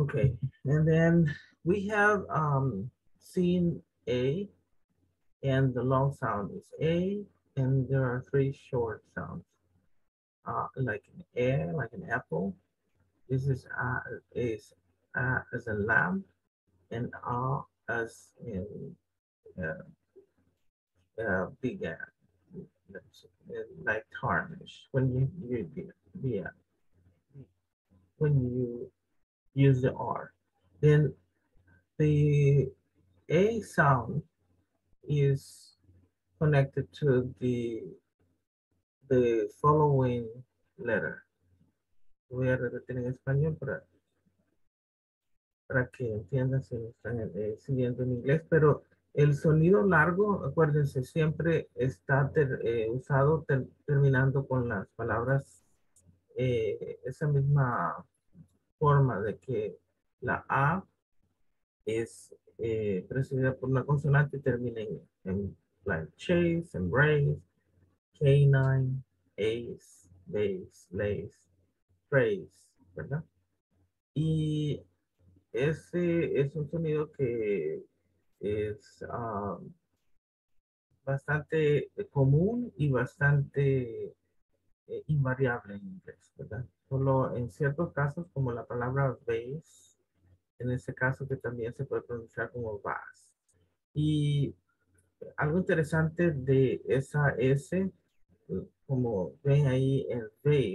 Okay, and then we have seen A, and the long sound is A, and there are three short sounds, like an A, like an apple. This is as a lamb, and as in uh, big like tarnish. Yeah, when you use the R, then the A sound is connected to the following letter. Voy a repetir en español para que entiendan si me están siguiendo en inglés, pero el sonido largo, acuérdense, siempre está terminando con las palabras, esa misma forma de que la A es precedida por una consonante y termina en like chase, embrace, canine, ace, base, lace, phrase, ¿verdad? Y ese es un sonido que es bastante común y bastante invariable en inglés, ¿verdad? Solo en ciertos casos, como la palabra base, en ese caso que también se puede pronunciar como bass. Y algo interesante de esa S, como ven ahí en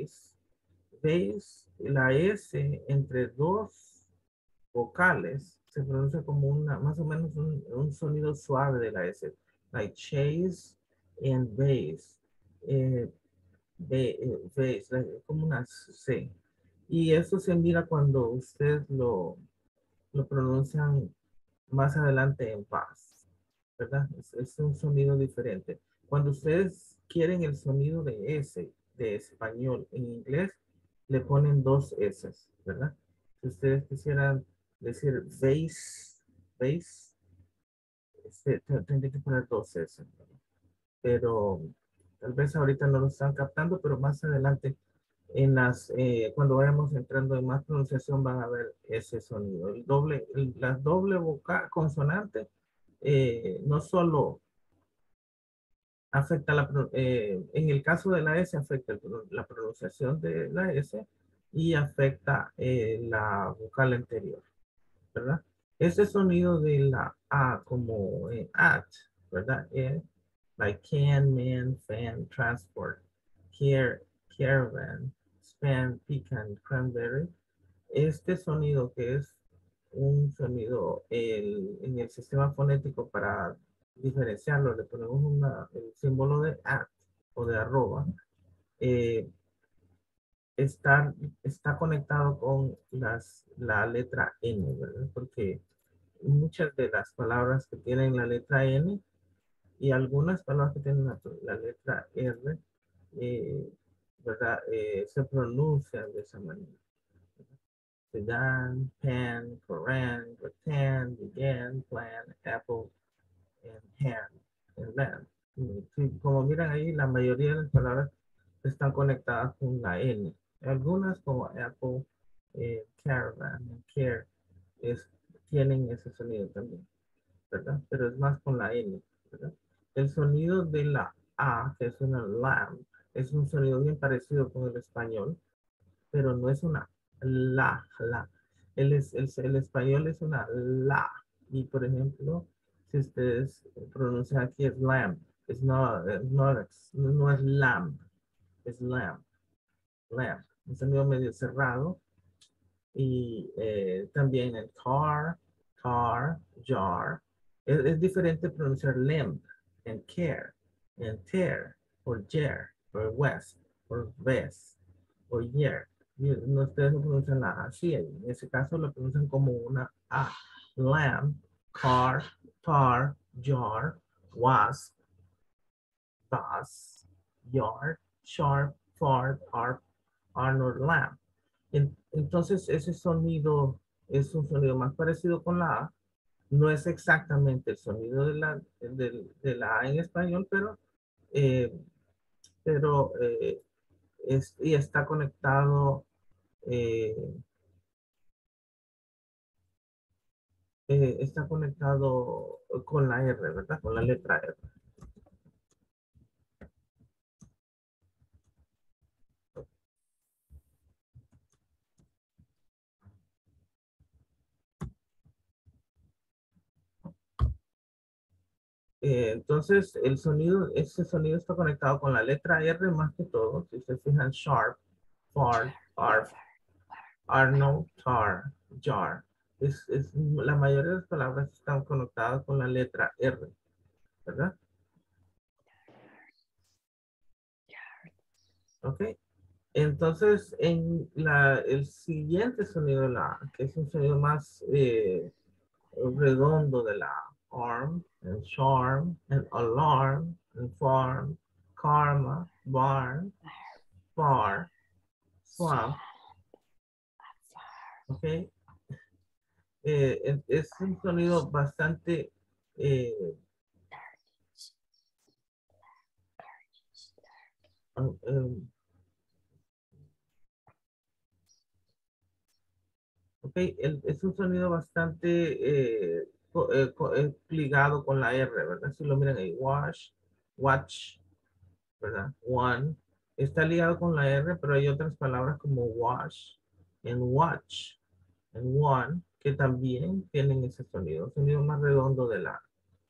base, la S entre dos vocales se pronuncia como más o menos un sonido suave de la S, like chase and bass, eh, bass, como una C. Y eso se mira cuando ustedes lo pronuncian más adelante en paz, ¿verdad? Es un sonido diferente. Cuando ustedes quieren el sonido de S, de español en inglés, le ponen dos S, ¿verdad? Si ustedes quisieran decir bass, tendría que poner dos S, ¿verdad? Pero tal vez ahorita no lo están captando, pero más adelante cuando vayamos entrando en más pronunciación van a ver ese sonido. La doble vocal consonante no solo afecta en el caso de la S afecta la pronunciación de la S y afecta la vocal anterior, ¿verdad? Ese sonido de la A como at, ¿verdad? Like can, man, fan, transport, care, caravan, span, pecan, cranberry. Este sonido que es un sonido en el sistema fonético para diferenciarlo, le ponemos el símbolo de at o de arroba. eh, está, está conectado con la letra N, ¿verdad? Porque muchas de las palabras que tienen la letra N y algunas palabras que tienen la letra R, eh, ¿verdad? Se pronuncian de esa manera. Sedan, pan, Koran, rattan, began, plan, apple, and hand, and land. Sí, como miran ahí, la mayoría de las palabras están conectadas con la N. Algunas como apple, caravan, care, es, tienen ese sonido también, ¿verdad? Pero es más con la N, ¿verdad? El sonido de la A, que es una lamb, es un sonido bien parecido con el español, pero no es una la. El español es una la. Y por ejemplo, si ustedes pronuncian aquí es lamb, no es lamb, es lamb, lamb. Un sonido medio cerrado. Y también el jar. Es diferente pronunciar limb, and care, and tear, or yer, or west, or west, o year. No, ustedes no pronuncian la A así, en ese caso lo pronuncian como una A. Lamb, car, tar, jar, wasp, bus, yard, sharp, fart, arp, Arnold Lamb. Entonces, ese sonido es un sonido más parecido con la A. No es exactamente el sonido de la A en español, eh, pero y está conectado, eh, está conectado con la R, ¿verdad? Con la letra R. Entonces, ese sonido está conectado con la letra R más que todo. Si se fijan, sharp, far, arf, arno, tar, jar. La mayoría de las palabras están conectadas con la letra R, ¿verdad? Ok. Entonces, el siguiente sonido de la A, que es un sonido más redondo de la arm, and charm, and alarm, and farm, karma, barn, far, swamp, ¿ok? Es un sonido bastante, eh, um, ok, es un sonido bastante ligado con la R, ¿verdad? Si lo miran ahí, wash, watch, ¿verdad? One, está ligado con la R, pero hay otras palabras como wash, and watch, and one, que también tienen ese sonido más redondo de la.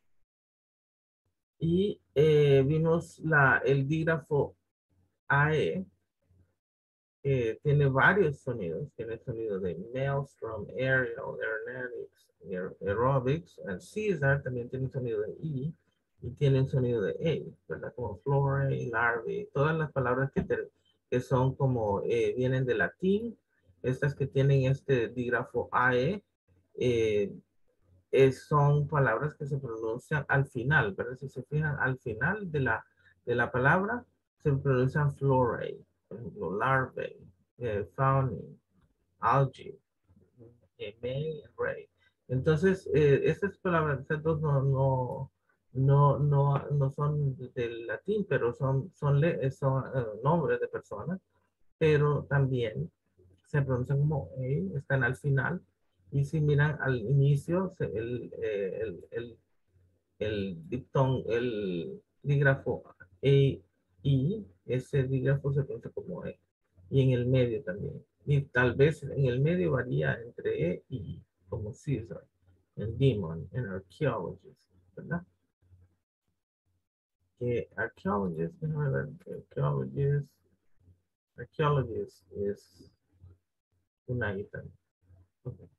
Y vimos el dígrafo AE, tiene varios sonidos. Tiene el sonido de Maelstrom, Aerial, Aeronautics, Aerobics, and Caesar también tiene un sonido de I y tiene un sonido de A, ¿verdad? Como Flore, Larvae, todas las palabras que son como vienen de latín, estas que tienen este dígrafo AE, eh, son palabras que se pronuncian al final, ¿verdad? Si se fijan al final de la palabra, se pronuncian flore, por ejemplo, larvae, fauning, algae, may, ray. Entonces, estas palabras, estos no son del latín, pero son nombres de personas, pero también se pronuncian como E, están al final. Y si miran al inicio, el diptón, el dígrafo E, I, ese dígrafo se pronuncia como E. Y en el medio también. Y tal vez en el medio varía entre E y I, como Caesar, en Demon, en Archaeologist, ¿verdad? Que Archaeologist, déjame ver, Archaeologist es una guitarra. Okay.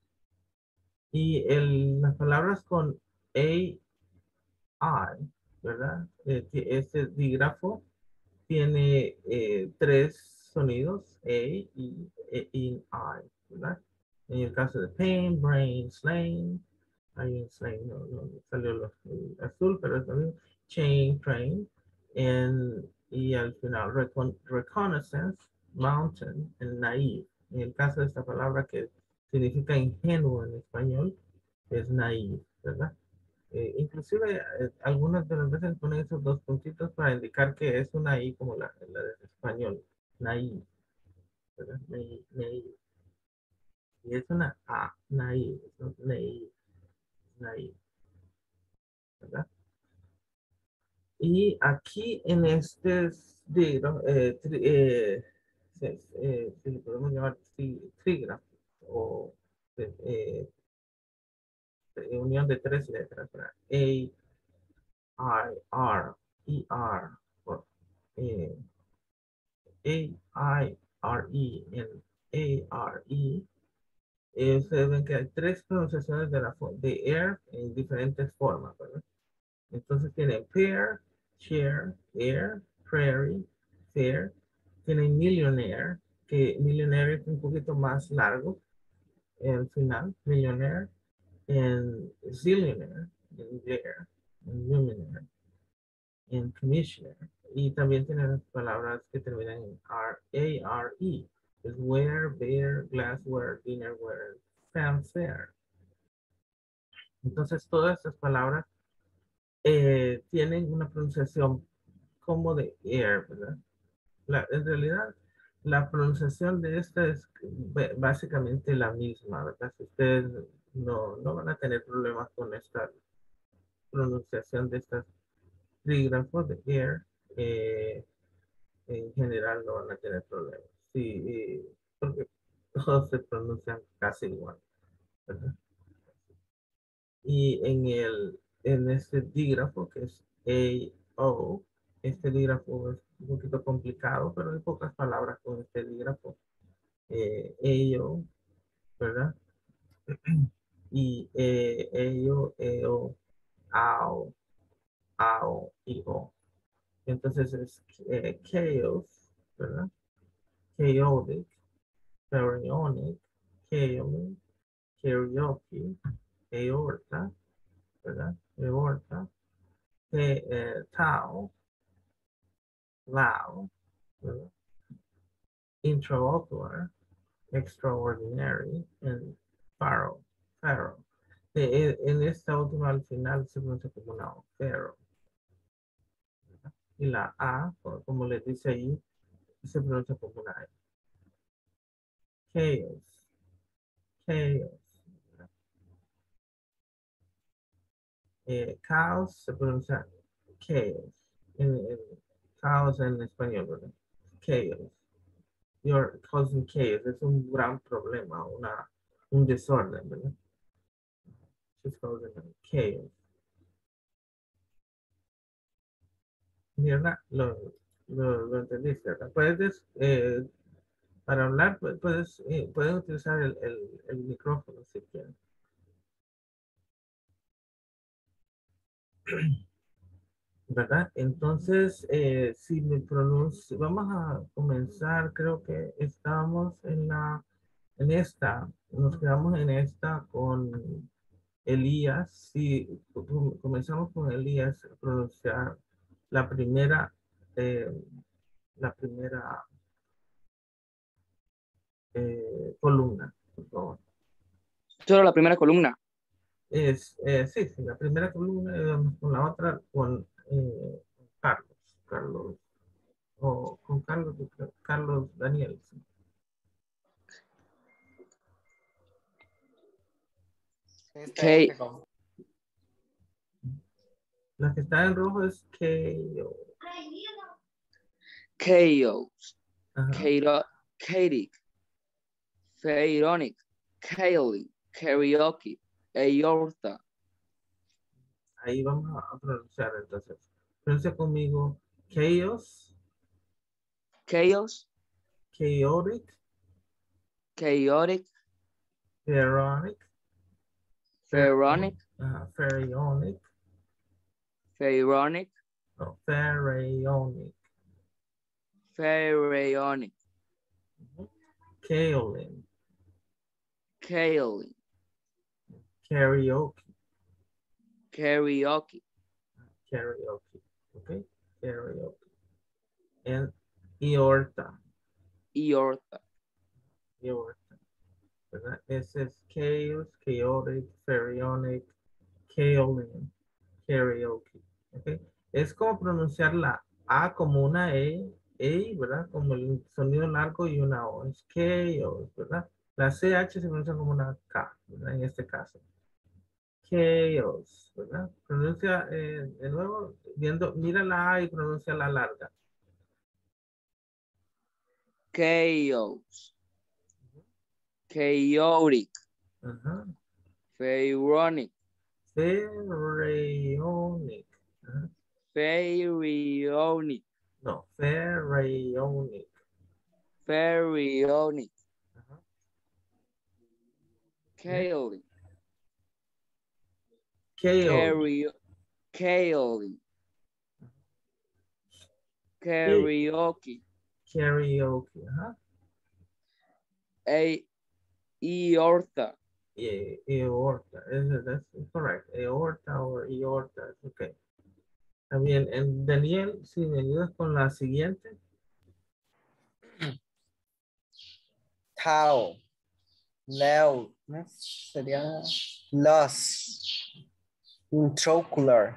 Y las palabras con A, I, ¿verdad? Este dígrafo tiene tres sonidos, A, I, ¿verdad? En el caso de pain, brain, slain, ahí en slain no salió el azul, pero es también chain, train, y al final reconnaissance, mountain, and naive. En el caso de esta palabra que significa ingenuo en español, es naive, ¿verdad? Inclusive algunas de las veces ponen esos dos puntitos para indicar que es una I como la del español, naí, ¿verdad? Naí. Y es una A, naí, no, naí, ¿verdad? Y aquí en este libro, si le podemos llamar trígrafo o eh, unión de tres letras, ¿verdad? A, I, R, E, R, o, eh, A-I-R-E en A-R-E, ustedes ven que hay tres pronunciaciones de air en diferentes formas, ¿verdad? Entonces tienen pair, share, air, prairie, fair. Tienen millionaire, que millionaire es un poquito más largo el final, millionaire, en zillionaire, en there, en luminaire, en commissioner. Y también tienen palabras que terminan en A-R-E. Es ware, bear, glassware, dinnerware, fanfare. Entonces todas estas palabras tienen una pronunciación como de air, ¿verdad? En realidad, La pronunciación de esta es básicamente la misma, ¿verdad? Si ustedes no van a tener problemas con esta pronunciación de estas trígrafos de air, en general no van a tener problemas. Sí, porque todos se pronuncian casi igual, ¿verdad? Y en este dígrafo que es A-O, este dígrafo es un poquito complicado, pero hay pocas palabras con este dígrafo. A-O, ¿verdad? Y ello, eo, ao, ao y o. Entonces es chaos, ¿verdad? Chaotic, baryonic, chaotic, karaoke, aorta, ¿verdad? Aorta, tau, lao, ¿verdad? Intraocular, extraordinary, and pharaoh, pharaoh. En esta última al final se pronuncia como una pharaoh. Y la A, como les dice ahí, se pronuncia como una E. Chaos, chaos. Caos se pronuncia chaos. Caos en español, ¿verdad? Chaos. You're causing chaos. Es un gran problema, un desorden, ¿verdad? She's causing chaos. ¿Verdad? Lo entendiste, ¿verdad? Para hablar, puedes utilizar el micrófono si quieres. ¿Verdad? Entonces, si me pronuncio, vamos a comenzar, creo que estamos en esta, nos quedamos en esta con Elías. Si comenzamos con Elías a pronunciar la primera, eh, la primera columna, por favor. Solo la primera columna. Sí, sí, la primera columna, vamos con la otra, con Carlos, Carlos. O con Carlos Daniel. Sí. K La que está en rojo es KO. Chaos. Ajá. Katie. Pharaonic. Kaylee. Karaoke. Aorta. Ahí vamos a pronunciar entonces. Pronuncia conmigo. Chaos, Chaos. chaotic, Chaotic. pharaonic, Pharaonic. pharaonic, Pharaonic. no, pharaonic. Pharaonic. Kaolin, Kaylee. karaoke, Karaoke. karaoke, okay, karaoke. And aorta, Aorta. aorta, ¿verdad? Ese es chaos, chaotic, pharaonic, kaolin, karaoke, ¿ok? Es como pronunciar la A como una ¿verdad? Como el sonido largo y una O, es chaos, ¿verdad? La CH se pronuncia como una K, ¿verdad? En este caso. Chaos, ¿verdad? Pronuncia de nuevo, mira la A y pronuncia la larga. Chaos. Chaotic. Ajá. Pharaonic. Pharaonic. Ajá. Pharaonic. No, pharaonic. Pharaonic. Ajá. ¿Eh? Kaylee. Chaos. Kaylee. Karaoke. Karaoke. Ajá. Aorta. Aorta. That's correct. Aorta or aorta. Okay. También, Daniel, si me ayudas con la siguiente. Tau, Leo, ¿no? Sería Los, Intraocular,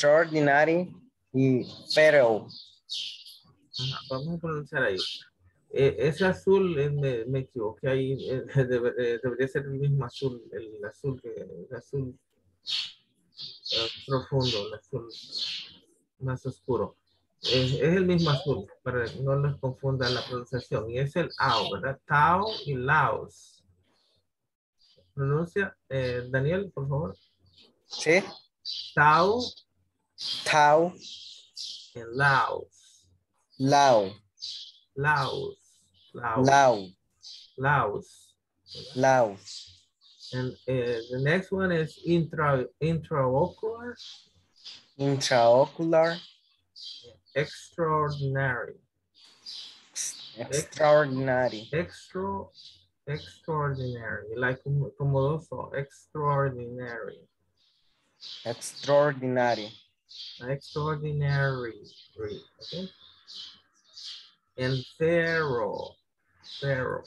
Extraordinary y Pharaoh. Ajá, vamos a pronunciar ahí. Ese azul, me equivoqué ahí, debería ser el mismo azul, el azul, el azul profundo, el azul más oscuro. Es el mismo azul, para que no les confunda la pronunciación. Y es el AO, ¿verdad? Tao y Laos. Pronuncia, Daniel, por favor. ¿Sí? Tao Tao, y Laos. Lao, Laos. Laos. Lao, Laos. Lao, And the next one is intraocular, intraocular, extraordinary. extraordinary, Extraordinary, like como dos o, extraordinary. extraordinary, Extraordinary, okay? And pharaoh, pharaoh,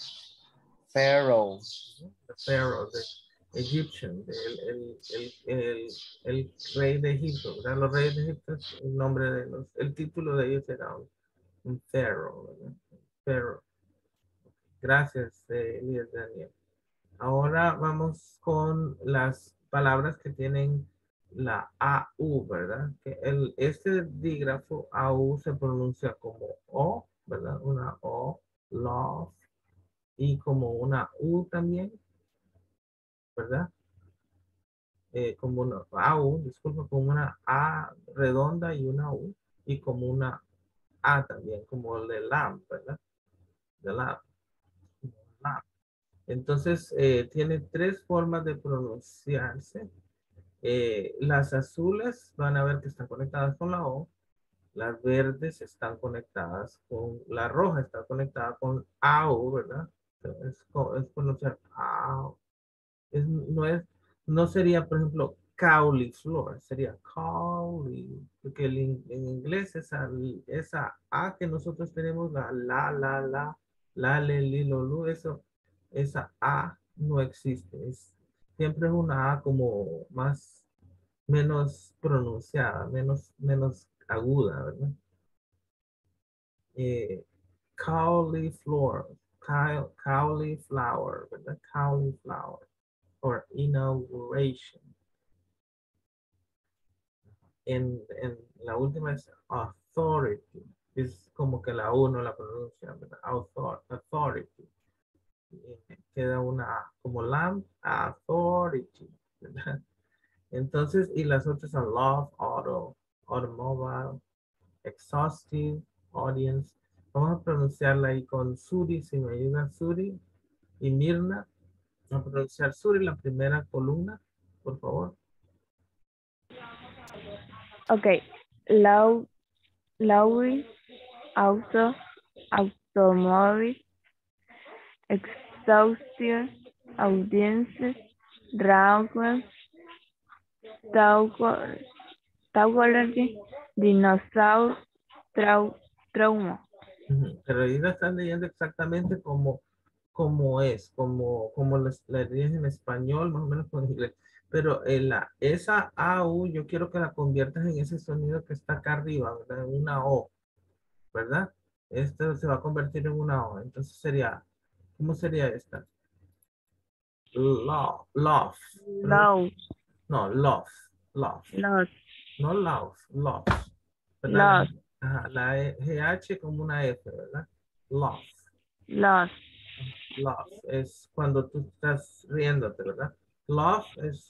the pharaoh, the Egyptian, el rey de Egipto, ¿verdad? Los reyes de Egipto, el nombre de los, el título de ellos era un pharaoh, ¿verdad? Pharaoh. Gracias, Elías Daniel. Ahora vamos con las palabras que tienen la AU, ¿verdad? Que este dígrafo AU se pronuncia como O, ¿verdad? Una O, love, y como una U también, ¿verdad? Como una AU, disculpa, como una A redonda y una U, y como una A también, como el de lamb, ¿verdad? De lamb. Lamb. Entonces, tiene tres formas de pronunciarse. Las azules van a ver que están conectadas con la O. Las verdes están conectadas con la roja, está conectada con AU, ¿verdad? Es pronunciar AU. No sería, por ejemplo, cauliflower, sería cauli, porque en inglés esa A que nosotros tenemos, la, le, li, lo, lu, esa A no existe. Siempre es una A como menos pronunciada, menos aguda, ¿verdad? Eh, cauliflower, cauliflower, ¿verdad? Cauliflower, or inauguration. En la última es authority, es como que la U no la pronuncia, ¿verdad? Authority. Queda una A, como lamb, authority, ¿verdad? Entonces, y las otras son love, auto, automobile, exhaustive, audience. Vamos a pronunciarla ahí con Suri, si me ayuda Suri y Mirna. Vamos a pronunciar Suri, la primera columna, por favor. Okay. Loud, Lowry, auto, automóvil, exhaustion, audiencia, dragón, tautology, dinosaurio, trauma. Pero ahí la están leyendo exactamente como es, como la lees en español, más o menos con inglés. Pero esa AU yo quiero que la conviertas en ese sonido que está acá arriba, ¿verdad? En una O, ¿verdad? Esto se va a convertir en una O. Entonces sería, ¿cómo sería esta? Love, love. Loud, No, love, love. lost, No love, love. ¿Verdad? lost, La GH como una F, ¿verdad? Love. lost, Laugh es cuando tú estás riéndote, ¿verdad? Laugh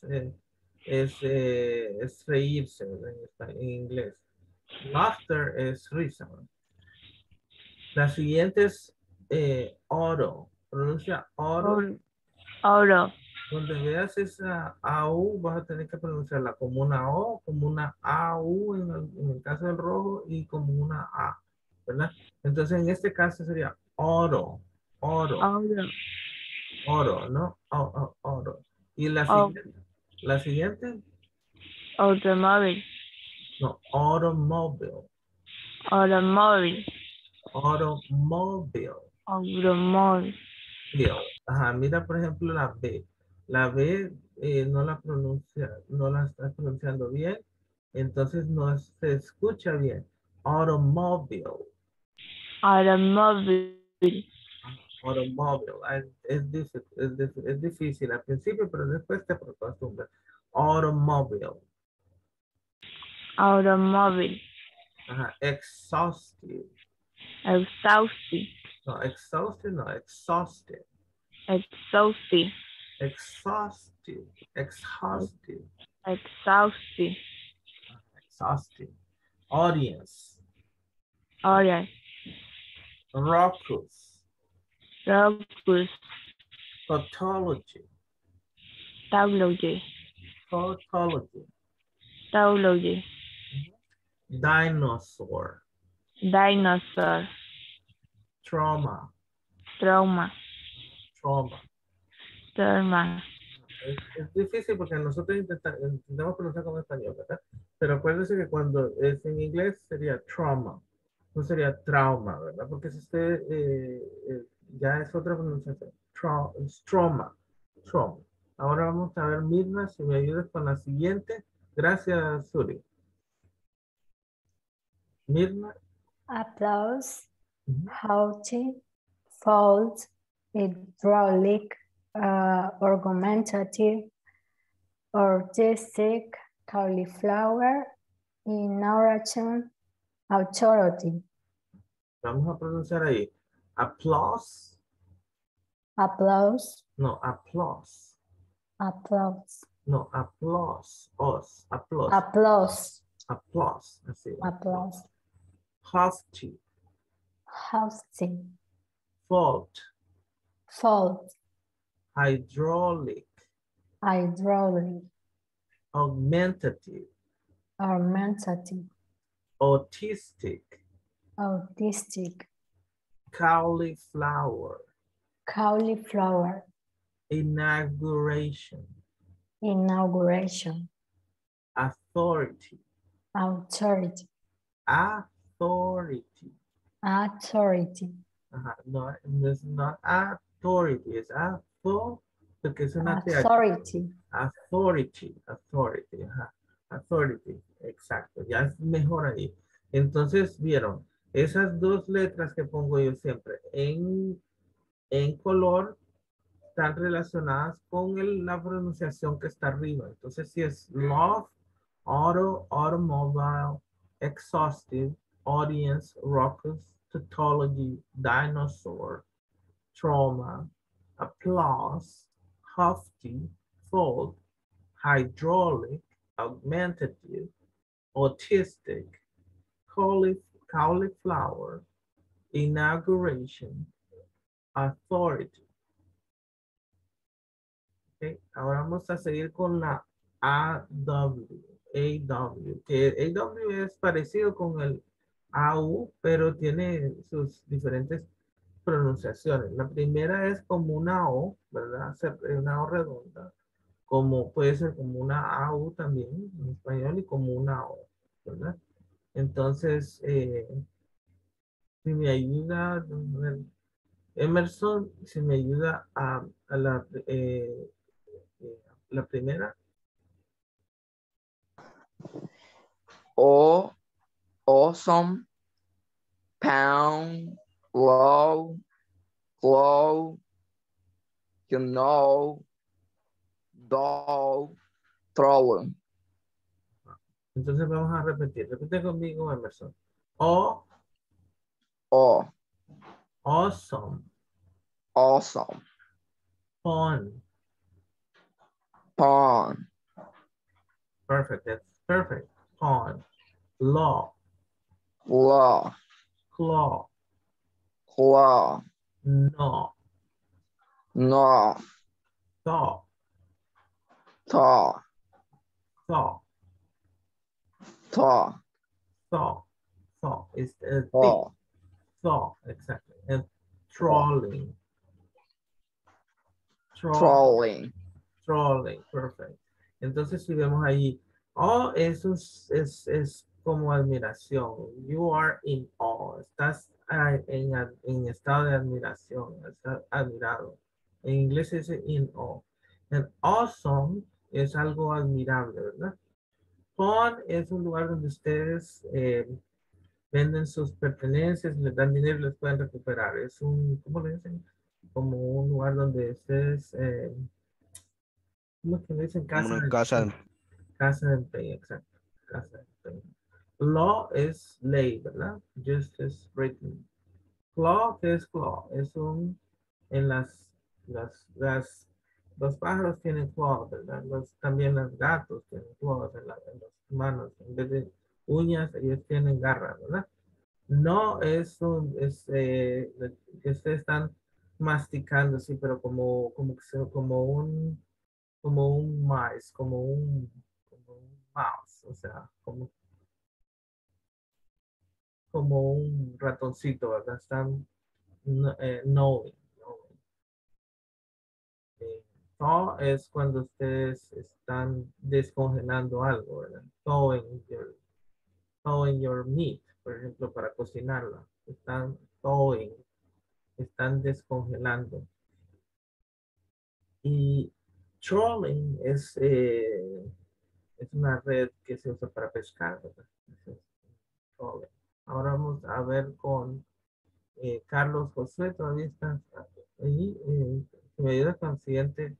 es reírse, ¿verdad? En inglés. Laughter es risa, ¿verdad? La siguiente es oro. Pronuncia oro. oro, Donde veas esa AU, vas a tener que pronunciarla como una O, como una AU en el caso del rojo y como una A, ¿verdad? Entonces en este caso sería oro, oro. oro, Oro, ¿no? Oro. Y la siguiente, automóvil, no, automobile, automóvil, automobile, automóvil, bill. Ajá, mira por ejemplo la B. La B no la estás pronunciando bien, entonces no se escucha bien. Automobile, automóvil, Automobile. Es difícil al principio, pero después te acostumbras. Automobile. Automobile. Ajá. Exhaustive. Exhaustive. No, exhaustive, no, exhaustive. Exhaustive. Exhaustive. Exhaustive. Exhaustive. Exhaustive. Audience. Audience. Raucous. Raucous. Tautology. Tautology. Tautology. Tautology. Dinosaur. Dinosaur. Trauma. Trauma. Trauma. Trauma. Es difícil porque nosotros intentamos pronunciar como español, ¿verdad? Pero acuérdese que cuando es en inglés sería trauma, no sería trauma, ¿verdad? Porque si usted ya es otra pronunciación. Trauma. Trauma. Ahora vamos a ver, Mirna, si me ayudas con la siguiente. Gracias, Suri. Mirna. Applause, Ujú. haughty, fault, hydraulic, argumentative, artistic, cauliflower, inauguration, authority, Vamos a pronunciar ahí. Applause. applause, No, applause. applause, No, applause. Os. Applause. applause, Applause. Así. applause, Haughty. haughty, Fault. fault, Hydraulic. hydraulic, Augmentative. argumentative, Autistic. autistic, Cauliflower. cauliflower, Inauguration. inauguration, Authority. authority, Authority. authority, Ajá, no, es not authority, es author, porque es una TH. authority, Authority, authority, ajá. Authority, exacto, ya es mejor ahí. Entonces, vieron, esas dos letras que pongo yo siempre en color están relacionadas con la pronunciación que está arriba. Entonces, si es love, auto, automobile, exhaustive, audience, raucous, tautology, dinosaur, trauma, applause, hofty, fault, hydraulic, augmentative, autistic, cauliflower, inauguration, authority. Okay. Ahora vamos a seguir con la AW, que AW es parecido con el AU, pero tiene sus diferentes pronunciaciones. La primera es como una O, ¿verdad? Una O redonda, como puede ser como una AU también en español y como una O, ¿verdad? Entonces, si me ayuda, a ver, Emerson, si me ayuda a la primera. Awesome, pound, low, glow, you know, doll, thrower. Entonces vamos a repetir. Repite conmigo, Emerson. O, Oh, awesome, awesome, fun. pawn, Perfect, that's perfect. Fun. Law, law, claw, claw, no, no, thaw, taw, thaw, taw, thaw, thaw. It's thick. taw, Thaw, exactly. And trolling. trolling, Trolling, perfect. Entonces, si vemos ahí, oh, eso es como admiración. You are in awe. Estás en estado de admiración. Estás admirado. En inglés es in awe. And awesome es algo admirable, ¿verdad? Fun es un lugar donde ustedes venden sus pertenencias, les dan dinero y les pueden recuperar. Es un, ¿cómo le dicen? como un lugar donde estés, ¿cómo es que le dicen? Como Casa una de casa. casa de empeño, exacto. Casa de empeño. Law es ley, ¿verdad? Justice written. Claw, ¿qué es claw? Es un, en los pájaros tienen claws, ¿verdad? También los gatos tienen claws en las manos. En vez de uñas, ellos tienen garras, ¿verdad? No es que ustedes están masticando, sí, pero como un mice, como un mouse, o sea, como un ratoncito, ¿verdad? Están knowing, knowing. Eh, thaw es cuando ustedes están descongelando algo, ¿verdad? Thawing your meat, por ejemplo, para cocinarla. Están thawing, están descongelando. Y trolling es una red que se usa para pescar, ¿verdad? Eso es trolling. Ahora vamos a ver con Carlos Josué, todavía está ahí. Si me ayuda con el siguiente.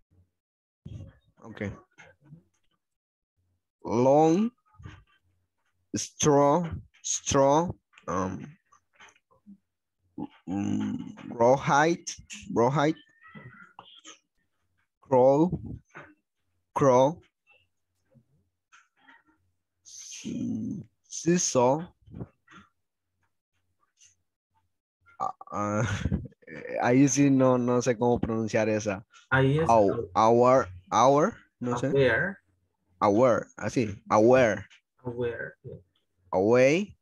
Okay. Long, straw, um, rawhide, rawhide, crow, crow, seesaw, ah, ahí sí no sé cómo pronunciar esa. Ahí es Hour, no sé. aware, Aware, así, aware, aware. Yeah. away,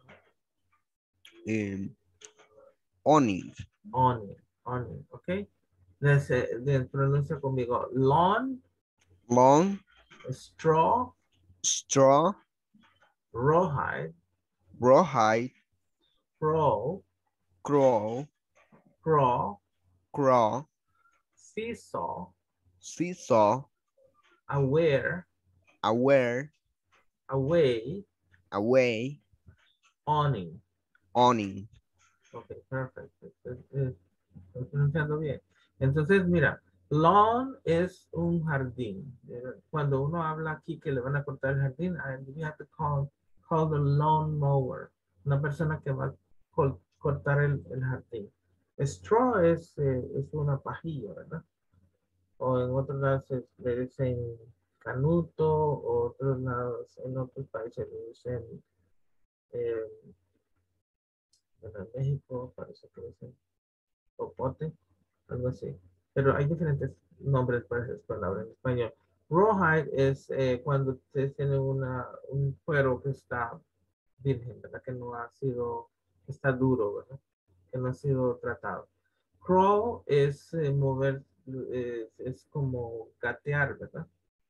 um, owning, On, ¿ok? Pronuncia conmigo. Lawn, long, straw, straw, rawhide, rawhide, crow, crow, craw, craw, seesaw, seesaw, aware, aware, away, away, awning. owning. Ok, perfecto. Estoy pronunciando bien. Entonces, mira, lawn es un jardín. Cuando uno habla aquí que le van a cortar el jardín, you have to call the lawn mower. Una persona que va a cortar el jardín. Straw es una pajilla, ¿verdad? O en otros lados le dicen canuto, o otros lados, en otros países le dicen, eh, bueno, en México parece que le dicen popote, algo así. Pero hay diferentes nombres para esas palabras en español. Rawhide es cuando ustedes tienen un cuero que está virgen, ¿verdad? Que no ha sido, está duro, ¿verdad? Que no ha sido tratado. Crawl es mover, es como gatear, ¿verdad?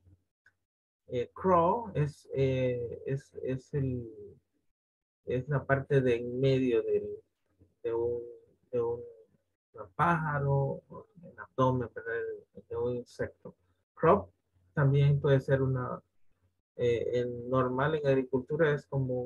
Crawl es la parte de en medio de un, de un pájaro, o el abdomen, ¿verdad? De un insecto. Crop también puede ser normal en agricultura es como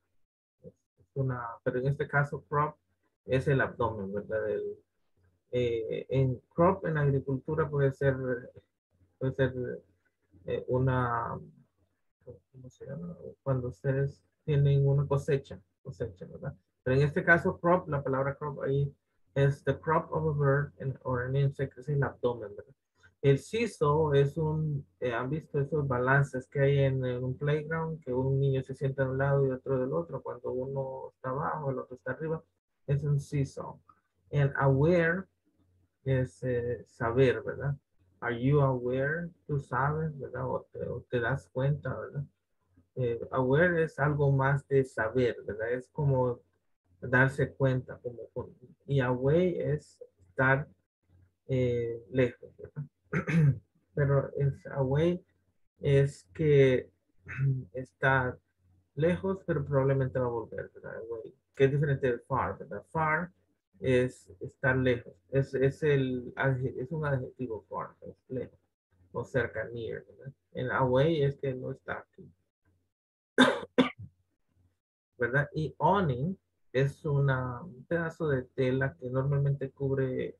pero en este caso crop es el abdomen, ¿verdad? En crop en agricultura puede ser una, ¿cómo se llama? Cuando ustedes tienen una cosecha, ¿verdad? Pero en este caso, crop, la palabra crop ahí es the crop of a bird or an insect, es el abdomen, ¿verdad? El siso ¿han visto esos balances que hay en un playground? Que un niño se sienta de un lado y otro del otro, cuando uno está abajo, el otro está arriba, es un siso. And aware es saber, ¿verdad? Are you aware? Tú sabes, ¿verdad? O te das cuenta, ¿verdad? Aware es algo más de saber, ¿verdad? Es como darse cuenta, y away es estar lejos, ¿verdad? Pero away es que está lejos, pero probablemente va a volver, ¿verdad? Away, que es diferente de far, ¿verdad? Far es estar lejos, es un adjetivo far, es lejos, o cerca, near, ¿verdad? En away es que no está aquí, ¿verdad? Y owning Es un pedazo de tela que normalmente cubre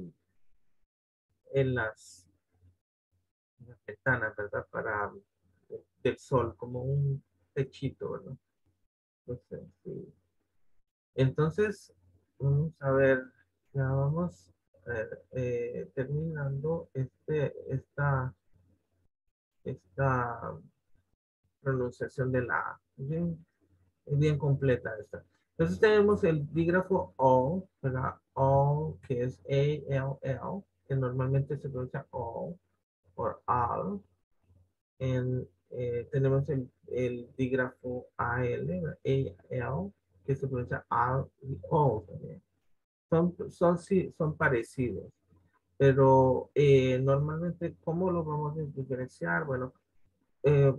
en las ventanas, ¿verdad? Para del sol, como un techito, ¿verdad? Entonces, sí. Entonces, vamos a ver, ya vamos terminando esta pronunciación de la A. Bien, es bien completa esta. Entonces tenemos el dígrafo O, ¿verdad? O, que es A-L-L, que normalmente se pronuncia O, o AL. Tenemos el dígrafo AL, ¿verdad? A-L, que se pronuncia AL y O también. Sí, son parecidos, pero normalmente, ¿cómo los vamos a diferenciar? Bueno, eh,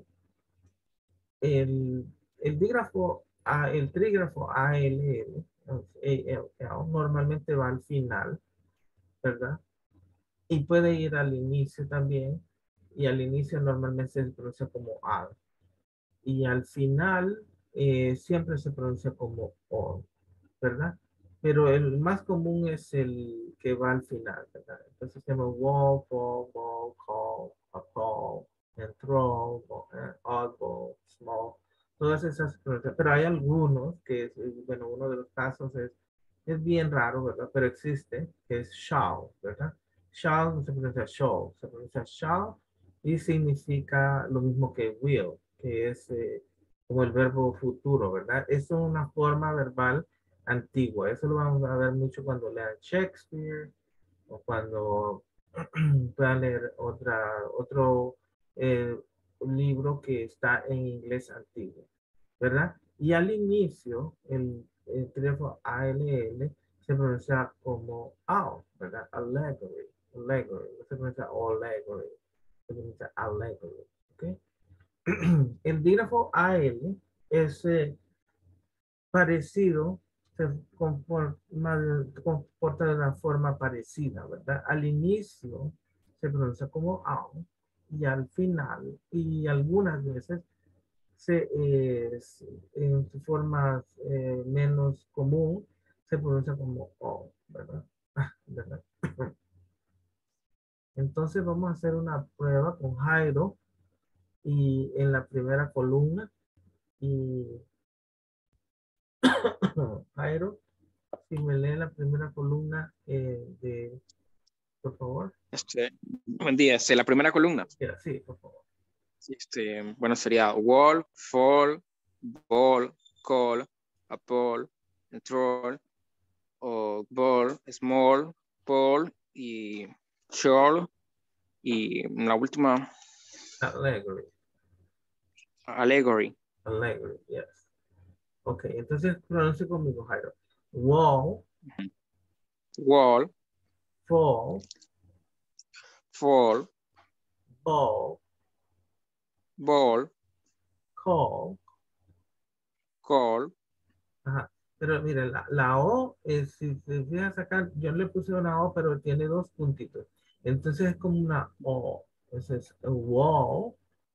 el, el trígrafo ALL, normalmente va al final, ¿verdad? Y puede ir al inicio también, y al inicio normalmente se pronuncia como AL, y al final siempre se pronuncia como ON, ¿verdad? Pero el más común es el que va al final, ¿verdad? Entonces tenemos wall, fall, ball, call, a call, and throw, oddball, small, todas esas pronunciaciones. Pero hay algunos que, bueno, uno de los casos es bien raro, ¿verdad? Pero existe, que es shall, ¿verdad? Shall no se pronuncia shall, se pronuncia shall y significa lo mismo que will, que es como el verbo futuro, ¿verdad? Es una forma verbal antigua. Eso lo vamos a ver mucho cuando lean Shakespeare o cuando puedan leer otro eh, libro que está en inglés antiguo, ¿verdad? Y al inicio, el teléfono ALL se pronuncia como AL, ¿verdad? Allegory, allegory, no se pronuncia allegory, se pronuncia allegory, ¿ok? El dígrafo AL es parecido, se comporta de una forma parecida, ¿verdad? Al inicio se pronuncia como AU y al final, y algunas veces en su forma menos común se pronuncia como O, ¿verdad? ¿Verdad? Entonces vamos a hacer una prueba con Jairo y en la primera columna y Jairo, si me lee la primera columna por favor. Buen día. La primera columna. Sí, por favor. Bueno, sería wall, fall, ball, call, apple, troll, o ball, small, ball y short. Y la última, Allegory. allegory. Allegory, yes. Ok, entonces pronuncie conmigo, Jairo. Wall, Wall, fall, fall, ball, ball, call. call. Ajá. Pero mire, la O, si se fijan acá, yo le puse una O, pero tiene dos puntitos. Entonces es como una O. Entonces, wall,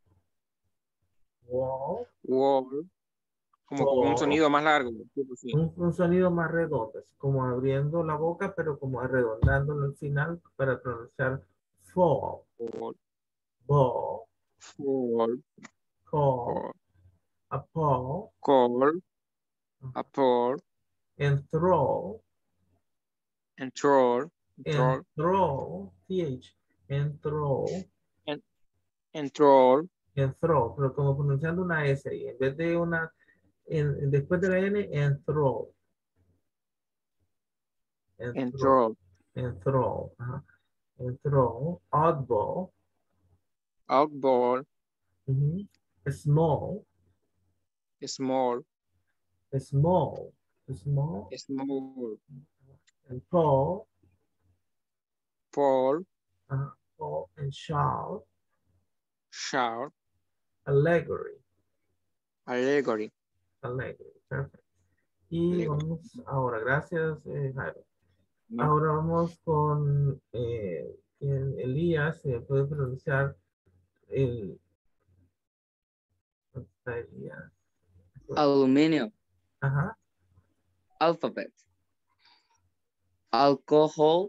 wall, Wall, como con un fall. sonido más largo. Tipo así. Un sonido más redondo, así como abriendo la boca, pero como arredondándolo al final para pronunciar fall, Wall, ball, fall, call, call, a paw, call, apple, and throw, and troll, and troll, throw, th, and throw, and, and troll, and throw, pero como pronunciando una S ahí, en vez de una, después de la N, and throw, and and throw, troll, and throw, ajá, and throw, oddball, outball, mhm, small, small, small, small, small, and tall, fall, tall and sharp, sharp, allegory, allegory, allegory, perfect. Y allegory. vamos ahora, gracias, Jairo. ¿No? Ahora vamos con Elías, se puede pronunciar el, ¿dónde está Elías? Aluminio. Ajá, alphabet, alcohol,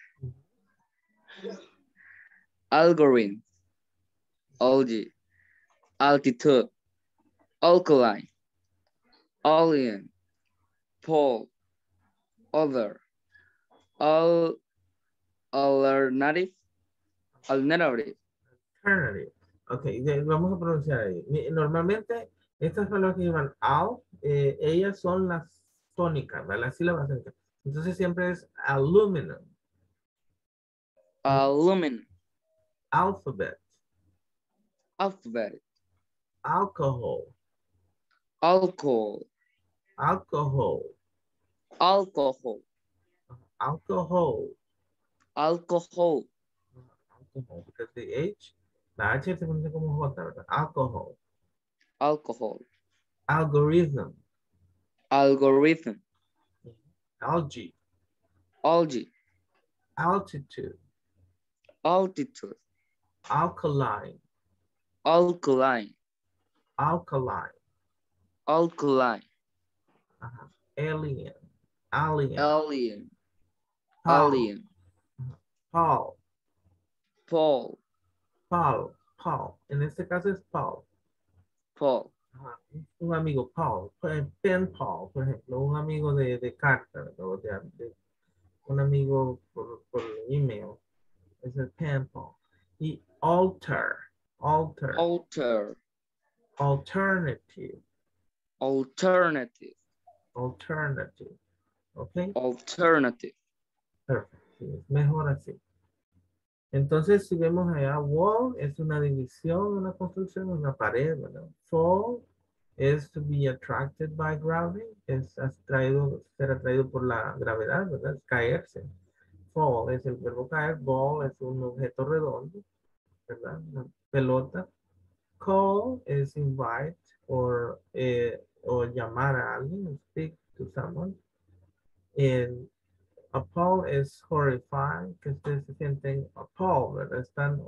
algorithm, algae, altitude, alkaline, alien, pole, other, all, alternative, alternative, Alternative. Ok, vamos a pronunciar ahí. Normalmente, estas palabras que llevan al, ellas son las tónicas, ¿verdad? Las sílabas tónicas. Entonces siempre es aluminum, aluminum, alphabet, alphabet, alcohol, alcohol, alcohol, alcohol, alcohol, alcohol, alcohol, because the H, la H se pronuncia como J, ¿verdad? Alcohol, alcohol, algorithm, algorithm, algae, algae, altitude, altitude, alkaline, alkaline, alkaline, alkaline, alien, alien, alien, Paul, alien, Paul, Paul, Paul, Paul. En este caso es Paul. Paul, Ajá. Un amigo Paul, Pen Paul, por ejemplo, un amigo de carta, o un amigo por email, es el Pen Paul. Y alter, alter, alternative, alternative, alternative, ¿ok? alternative, Perfecto, sí, es mejor así. Entonces, si vemos allá, wall es una división, una construcción, una pared, ¿verdad? Fall es to be attracted by gravity, es ser atraído por la gravedad, ¿verdad? Es caerse. Fall es el verbo caer, ball es un objeto redondo, ¿verdad? Una pelota. Call es invite o llamar a alguien, speak to someone. And appalled es horrified, que ustedes se sienten appalled, ¿verdad?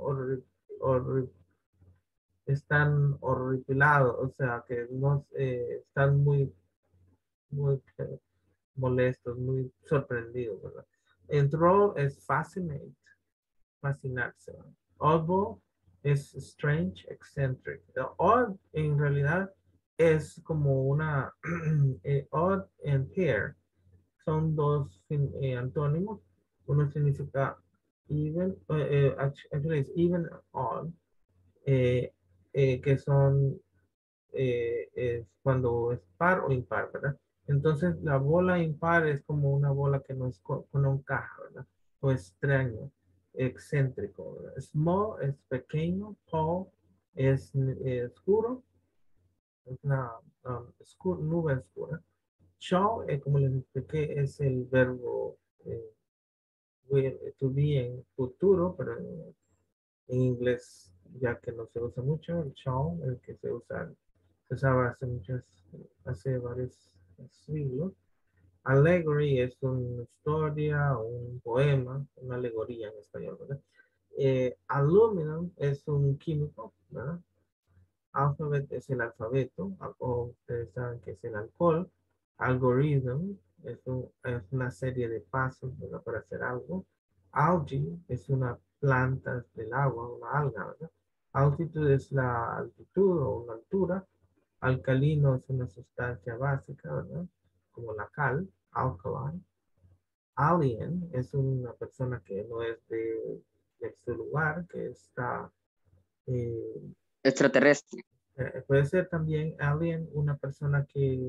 Están horripilados, o sea, que no, están muy molestos, muy sorprendidos, ¿verdad? Enthrall es fascinate, fascinarse, ¿verdad? Oddball es strange, eccentric. Odd en realidad es como una odd and pair. Son dos antónimos. Uno significa even, actually es even odd, que son es cuando es par o impar, ¿verdad? Entonces la bola impar es como una bola que no es no encaja, ¿verdad? O extraño, excéntrico, ¿verdad? Small es pequeño, tall es oscuro, es una nube oscura. Shall, como les expliqué, es el verbo to be en futuro, pero en inglés ya que no se usa mucho, el shall, el que se usaba hace varios siglos. Allegory es una historia, un poema, una alegoría en español, ¿verdad? Aluminum es un químico, ¿verdad? Alphabet es el alfabeto, o ustedes saben que es el alcohol. Algorithm es una serie de pasos, ¿verdad? Para hacer algo. Algae es una planta del agua, una alga, ¿verdad? Altitude es la altitud o una altura. Alcalino es una sustancia básica, ¿verdad? Como la cal, alkaline. Alien es una persona que no es de su lugar, que está eh, extraterrestre, puede ser también alien una persona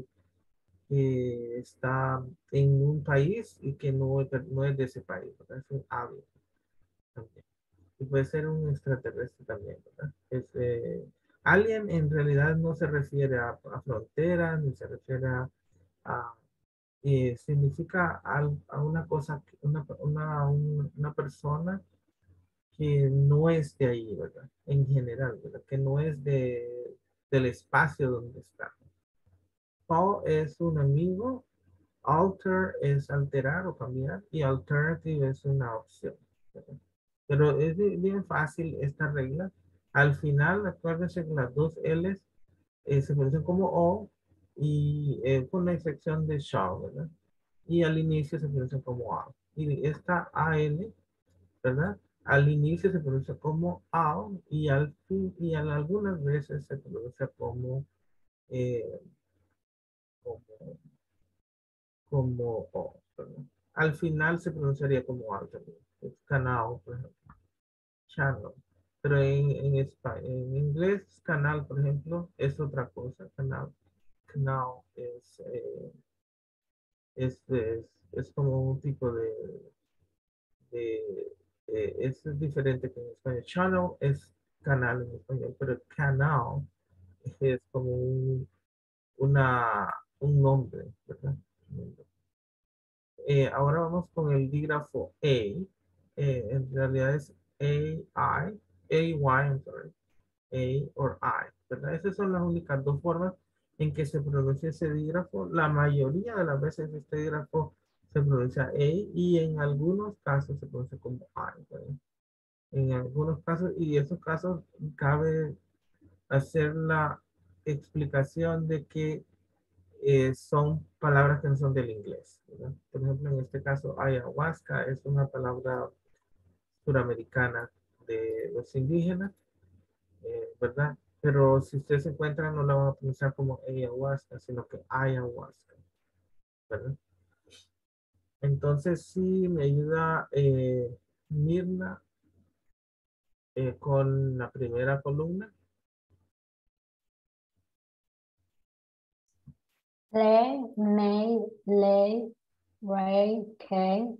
que está en un país y que no es de ese país, ¿verdad? Es un alien también. Y puede ser un extraterrestre también, ¿verdad? Alien en realidad no se refiere a fronteras, ni se refiere a- significa a una cosa, una persona que no es de ahí, ¿verdad? En general, ¿verdad? Que no es del espacio donde está. Paul es un amigo, alter es alterar o cambiar y alternative es una opción, ¿verdad? Pero es bien fácil esta regla. Al final, acuérdense que las dos L's se pronuncian como O y con la excepción de shall, ¿verdad? y al inicio se pronuncia como A. Y esta AN, ¿verdad? Al inicio se pronuncia como AL y al fin, y algunas veces se pronuncia como, eh, como, como O, ¿verdad? Al final se pronunciaría como A también. Es canal, por ejemplo. Channel. Pero en inglés, canal, por ejemplo, es otra cosa. Canal. Canal es como un tipo de, es diferente que en español. Channel es canal en español, pero canal es como un nombre, ¿verdad? Ahora vamos con el dígrafo A. En realidad es AY, I'm sorry. A or I, ¿verdad? Esas son las únicas dos formas en que se pronuncia ese dígrafo. La mayoría de las veces este dígrafo se pronuncia A y en algunos casos se pronuncia como I, ¿verdad? En algunos casos, y en esos casos cabe hacer la explicación de que son palabras que no son del inglés, ¿verdad? Por ejemplo, en este caso, ayahuasca es una palabra suramericana de los indígenas, ¿verdad? Pero si ustedes se encuentran, no la van a pronunciar como ayahuasca, sino que ayahuasca, ¿verdad? Entonces, sí me ayuda Mirna con la primera columna. Lay, may, lay, ray, que,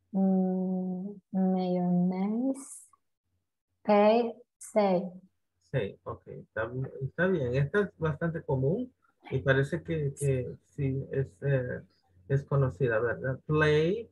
mayonnaise, pay, say. Sí, ok, está bien. Esta es bastante común y parece que sí es conocida, ¿verdad? Play,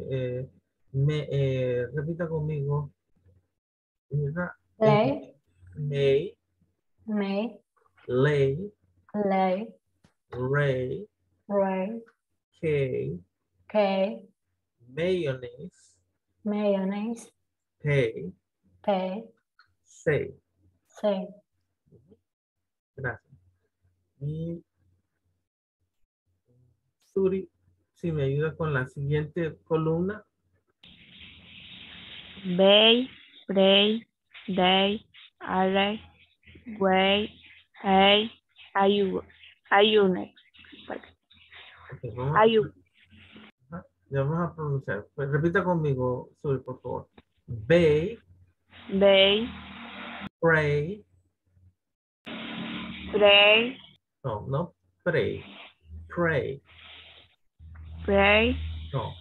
repita conmigo, Mirna, Lay, may, may, lay, lay, ray, ray, que, que, mayonnaise, mayonnaise, pay, pay, say. say. Gracias. Y Suri, si me ayuda con la siguiente columna. Bay, Bray, Day, Are, Way, Hey, Ayune. Ok, vamos a pronunciar. Pues repita conmigo, Suri, por favor. Bay, Bay, pray, Pray, no pray, pray, Pray, no,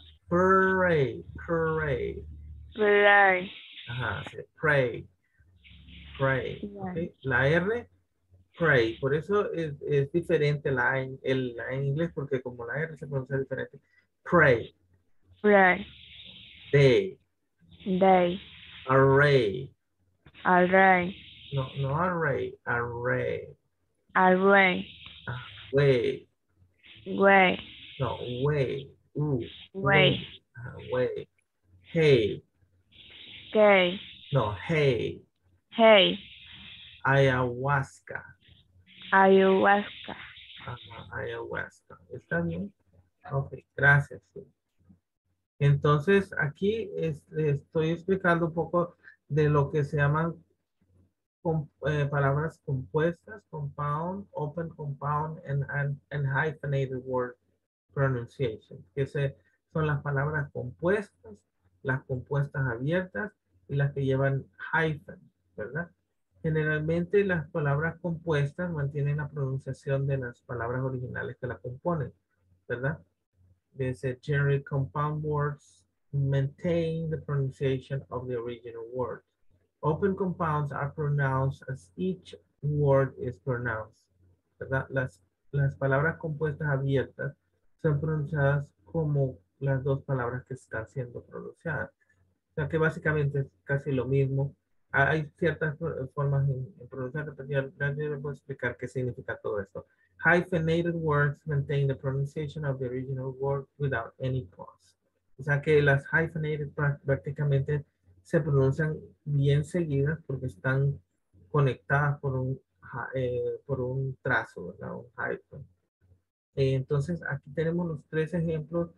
pray. Pray. Ajá, sí, pray, ok. Right. La R, pray, por eso es diferente la en inglés, porque como la R se pronuncia diferente. Pray, Pray. day, Day. array, Array. no array, array, Array. way, Way. no, way, Way. way, hey, Gay. no, hey, Hey. ayahuasca, Ayahuasca. ayahuasca, ¿está bien? Ok, gracias. Sí. Entonces, aquí estoy explicando un poco de lo que se llaman palabras compuestas, compound, open compound, and hyphenated word pronunciation, son las palabras compuestas, las compuestas abiertas y las que llevan hyphen, ¿verdad? Generalmente las palabras compuestas mantienen la pronunciación de las palabras originales que la componen, ¿verdad? They say generic compound words maintain the pronunciation of the original word. Open compounds are pronounced as each word is pronounced, ¿verdad? Las palabras compuestas abiertas son pronunciadas como las dos palabras que están siendo pronunciadas. O sea que básicamente es casi lo mismo. Hay ciertas formas en pronunciar, pero ya les voy a explicar qué significa todo esto. Hyphenated words maintain the pronunciation of the original word without any pause. O sea que las hyphenated prácticamente se pronuncian bien seguidas porque están conectadas por un trazo, ¿verdad? Un hyphen. Entonces aquí tenemos los tres ejemplos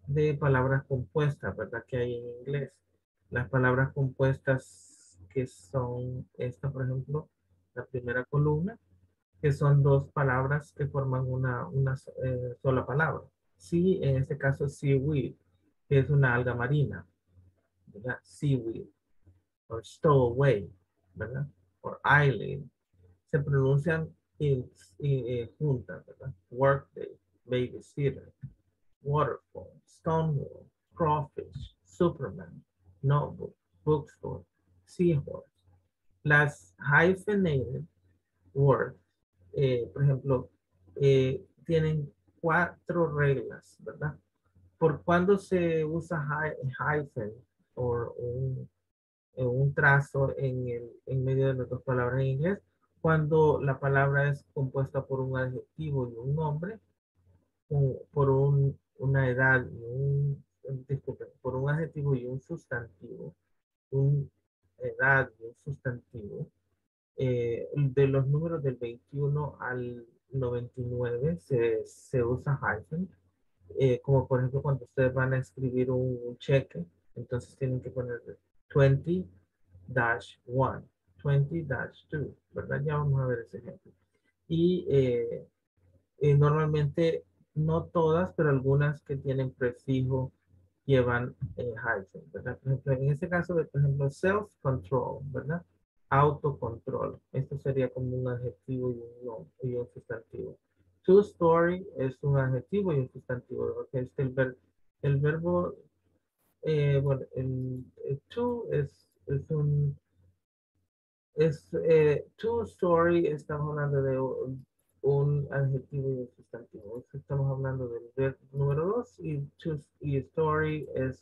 de palabras compuestas, ¿verdad? Que hay en inglés. Las palabras compuestas que son esta, por ejemplo, la primera columna, que son dos palabras que forman una sola palabra. Sí, en este caso, seaweed, que es una alga marina, ¿verdad? Seaweed, o stowaway, ¿verdad? O island. Se pronuncian juntas, ¿verdad? Workday, babysitter, waterfall, stonewall, crawfish, Superman, notebook, bookstore, seahorse. Las hyphenated words, por ejemplo, tienen 4 reglas, ¿verdad? Por cuando se usa hyphen o un trazo en medio de las dos palabras en inglés, cuando la palabra es compuesta por un adjetivo y un nombre, por una edad y disculpe, por un adjetivo y un sustantivo, una edad y un sustantivo, de los números del 21 al 99 se usa hyphen, como por ejemplo cuando ustedes van a escribir un cheque, entonces tienen que poner 20-1, 20-2, ¿verdad? Ya vamos a ver ese ejemplo. Y normalmente, no todas, pero algunas que tienen prefijo llevan hyphen, ¿verdad? Por ejemplo, en este caso, por ejemplo, self-control, ¿verdad? Autocontrol. Esto sería como un adjetivo y un sustantivo. Two-story es un adjetivo y un sustantivo, porque el verbo, bueno, el two two-story, estamos hablando de un adjetivo y un sustantivo. Estamos hablando del verbo número 2 y story es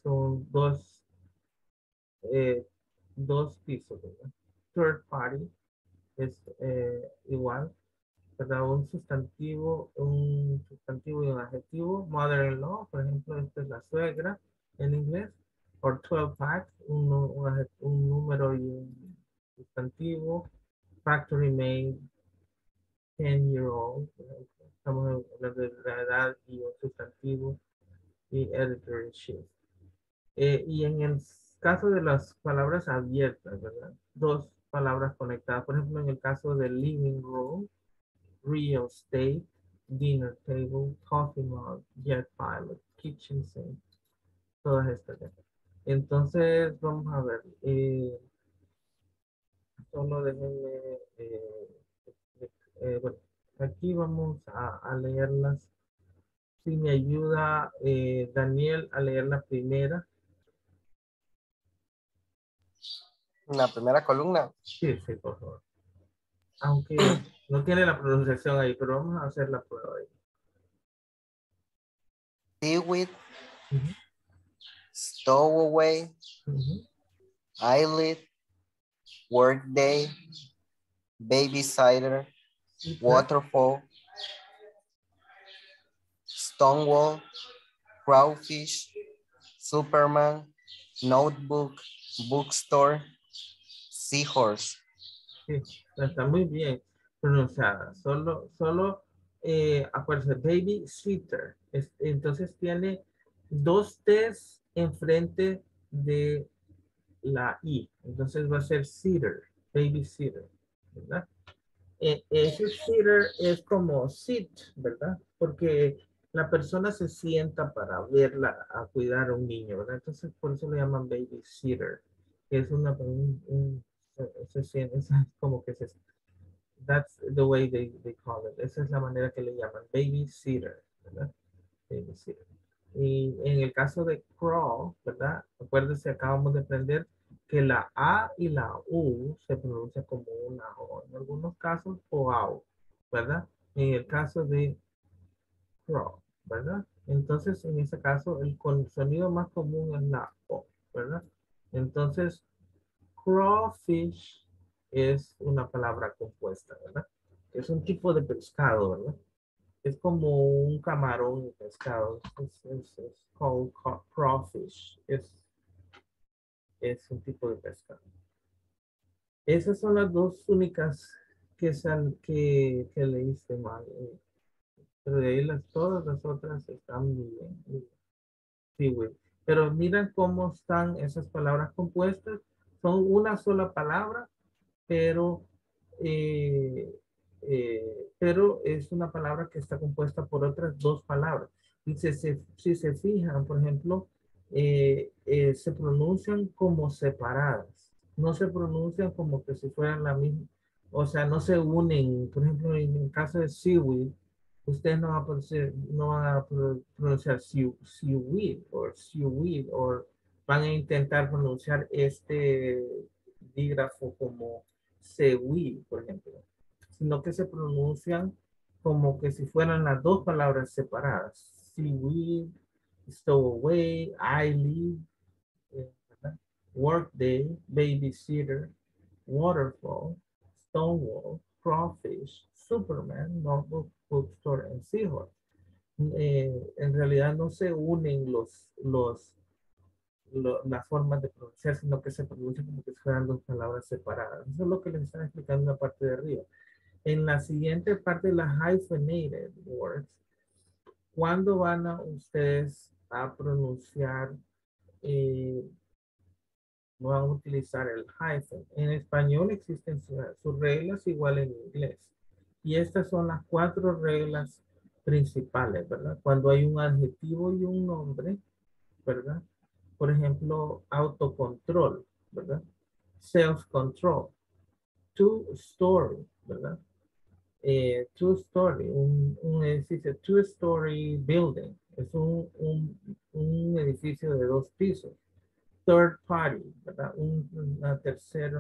dos pisos, ¿verdad? Third party es igual, ¿verdad? Un sustantivo y un adjetivo. Mother-in-law, por ejemplo, esta es la suegra en inglés. Or 12-pack, un número y un sustantivo. Factory maid, 10-year-old. Estamos hablando de la edad y un sustantivo. Y editor-in-chief. Y en el caso de las palabras abiertas, ¿verdad? Dos palabras conectadas. Por ejemplo, en el caso de living room, real estate, dinner table, coffee mug, jet pilot, kitchen sink, todas estas. Entonces, vamos a ver. Solo déjenme, bueno, aquí vamos a leerlas. Si me ayuda Daniel a leer la primera. La primera columna. Sí, sí, por favor. Aunque no tiene la pronunciación ahí, pero vamos a hacer la prueba ahí. Seaweed, Ujú, stowaway, ujú. eyelid, workday, babysitter, Sí, waterfall, stonewall, crawfish, Superman, notebook, bookstore, seahorse. sí, está muy bien pronunciada. Solo aparece baby sitter. Entonces tiene dos T's enfrente de la I. Entonces va a ser sitter, baby sitter, ¿verdad? Ese sitter es como sit, ¿verdad? Porque la persona se sienta para verla, a cuidar a un niño, ¿verdad? Entonces por eso le llaman baby sitter. Es es como que that's the way they call it. Esa es la manera que le llaman, baby sitter, ¿verdad? Baby sitter. Y en el caso de crawl, ¿verdad? Acuérdense, acabamos de aprender que la A y la U se pronuncia como una O. En algunos casos, o AU, ¿verdad? En el caso de crawl, ¿verdad? Entonces, en ese caso, el sonido más común es la O, ¿verdad? Entonces, crawfish es una palabra compuesta, ¿verdad? Es un tipo de pescado, ¿verdad? Es como un camarón de pescado. Es called crawfish. Es un tipo de pescado. Esas son las dos únicas que leíste mal. Pero de ahí todas las otras están muy bien. Muy bien. seaweed. Pero miren cómo están esas palabras compuestas. Son una sola palabra, pero, eh, pero es una palabra que está compuesta por otras dos palabras. Y si se fijan, por ejemplo, se pronuncian como separadas. No se pronuncian como que si fueran la misma. O sea, no se unen. Por ejemplo, en el caso de seaweed, ustedes no van a pronunciar seaweed o van a intentar pronunciar este dígrafo como seaweed, por ejemplo, sino que se pronuncian como que si fueran las dos palabras separadas. Seaweed, stowaway, eyelid, ¿verdad? Workday, babysitter, waterfall, Stonewall, Crawfish, Superman, Notebook, Bookstore, and Seahorse. En realidad no se unen las formas de pronunciar, sino que se pronuncian como que fueran dos palabras separadas. Eso es lo que les están explicando en la parte de arriba. En la siguiente parte de las hyphenated words, ¿cuándo van a ustedes a pronunciar no van a utilizar el hyphen? En español existen sus reglas igual en inglés. Y estas son las 4 reglas principales, ¿verdad? Cuando hay un adjetivo y un nombre, ¿verdad? Por ejemplo, autocontrol, ¿verdad? Self-control. Two-story, ¿verdad? Two-story, un edificio, two-story building. Es un edificio de 2 pisos. Third party, ¿verdad? Una tercera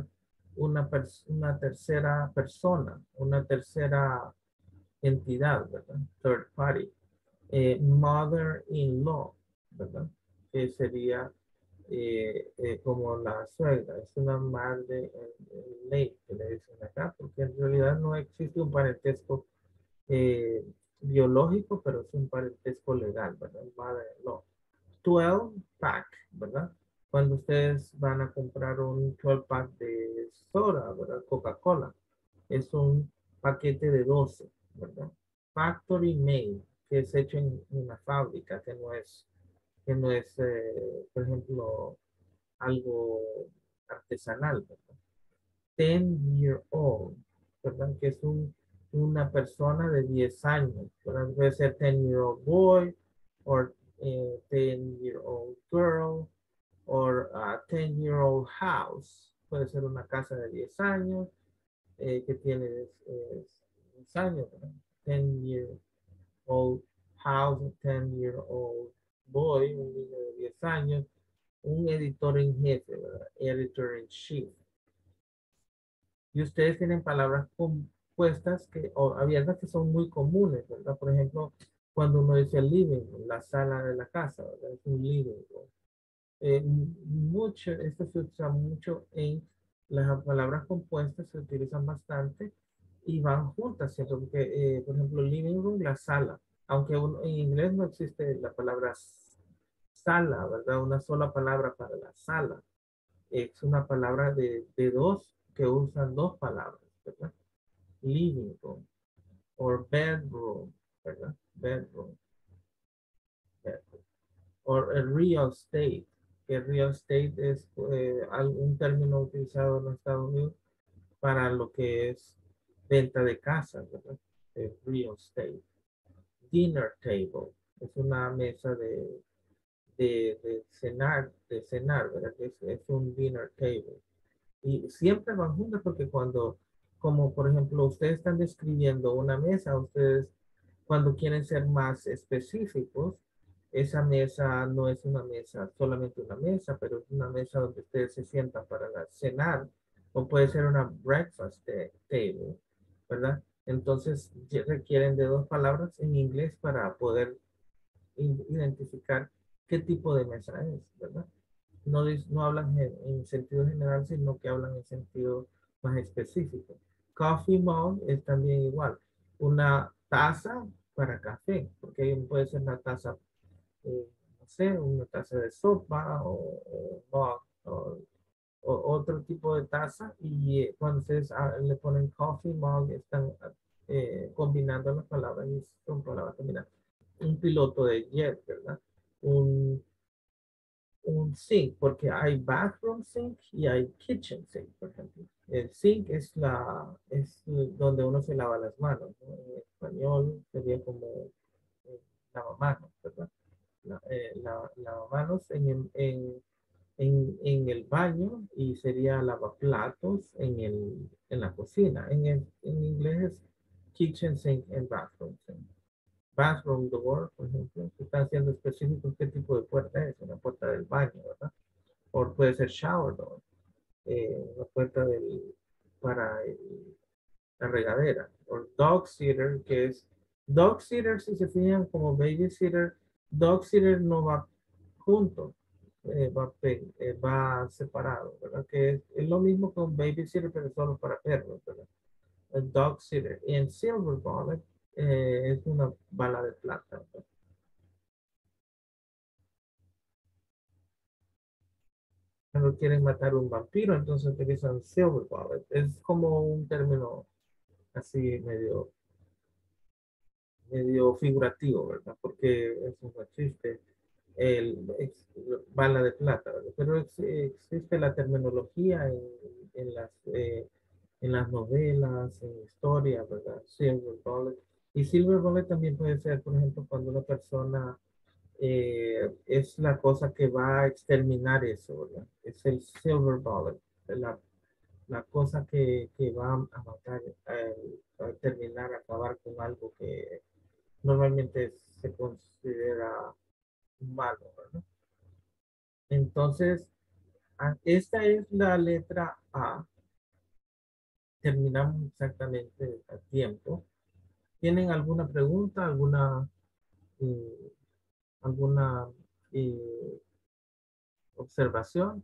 persona, una tercera entidad, ¿verdad? Third party. Mother-in-law, ¿verdad? Que sería como la suegra, es una madre en ley, que le dicen acá, porque en realidad no existe un parentesco biológico, pero es un parentesco legal, ¿verdad? Mother-in-law. 12 pack, ¿verdad? Cuando ustedes van a comprar un 12 pack de soda, ¿verdad? Coca-Cola, es un paquete de 12, ¿verdad? Factory made, que es hecho en una fábrica, que no es, por ejemplo, algo artesanal, ¿verdad? 10-year-old, ¿verdad? Que es una persona de 10 años, ¿verdad? Puede ser 10-year-old boy, o 10-year-old girl, or a 10-year-old house. Puede ser una casa de 10 años que tiene 10 años, ¿verdad? 10-year-old house, 10-year-old boy, un niño de 10 años, un editor en jefe, ¿verdad? Editor in chief. Y ustedes tienen palabras compuestas o abiertas que son muy comunes, ¿verdad? Por ejemplo, cuando uno dice living room, la sala de la casa, ¿verdad? Es un living room. Esto se usa mucho en las palabras compuestas, se utilizan bastante y van juntas, ¿cierto? Porque, por ejemplo, living room, la sala, aunque en inglés no existe la palabra sala, ¿verdad? Una sola palabra para la sala. Es una palabra de dos, que usan dos palabras, ¿verdad? Living room, or bedroom, ¿verdad? Bedroom. O el real estate, que real estate es un término utilizado en los Estados Unidos para lo que es venta de casas, ¿verdad? Real estate. Dinner table es una mesa de cenar, ¿verdad? Es un dinner table. Y siempre van juntas porque como por ejemplo, ustedes están describiendo una mesa, ustedes cuando quieren ser más específicos, esa mesa no es una mesa, solamente una mesa, pero es una mesa donde ustedes se sientan para cenar, o puede ser una breakfast table, ¿verdad? Entonces requieren de dos palabras en inglés para poder identificar qué tipo de mesa es, ¿verdad? No hablan en sentido general, sino que hablan en sentido más específico. Coffee mug es también igual. Una taza para café, porque puede ser una taza, no sé, una taza de sopa o otro tipo de taza. Y cuando ustedes le ponen coffee mug, están combinando las palabras y son palabras combinadas. Un piloto de jet, ¿verdad? un sink, porque hay bathroom sink y hay kitchen sink, por ejemplo. El sink es donde uno se lava las manos, ¿no? En español sería como lavamanos, ¿verdad? Lavamanos en el baño y sería lavaplatos en la cocina. En inglés es kitchen sink and bathroom sink. Bathroom door, por ejemplo, se están haciendo específicos qué tipo de puerta es, una puerta del baño, ¿verdad? O puede ser shower door, la puerta para la regadera. O dog sitter, que es, dog sitter, si se fijan como baby sitter, dog sitter no va junto, va separado, ¿verdad? Que es lo mismo que un baby sitter, pero solo para perros, ¿verdad? El dog sitter. Y en silver bullet es una bala de plata, ¿verdad? Cuando quieren matar un vampiro, entonces utilizan silver bullet. Es como un término así medio figurativo, ¿verdad? Porque eso no existe bala de plata, ¿verdad? Pero existe la terminología en las novelas, en historia, ¿verdad? Silver bullet. Y silver bullet también puede ser, por ejemplo, cuando una persona es la cosa que va a exterminar eso, ¿verdad? Es el silver bullet, la cosa que va a matar, a terminar, a acabar con algo que normalmente se considera malo, ¿verdad? Entonces, esta es la letra A. Terminamos exactamente a tiempo. ¿Tienen alguna pregunta, eh, alguna eh, observación?